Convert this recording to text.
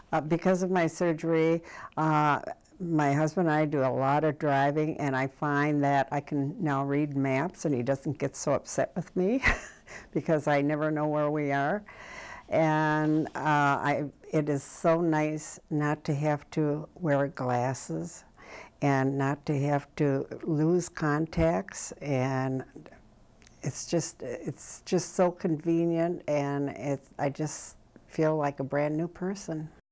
Because of my surgery, my husband and I do a lot of driving, and I find that I can now read maps, and he doesn't get so upset with me because I never know where we are. And it is so nice not to have to wear glasses and not to have to lose contacts, and it's just so convenient, and I just feel like a brand new person.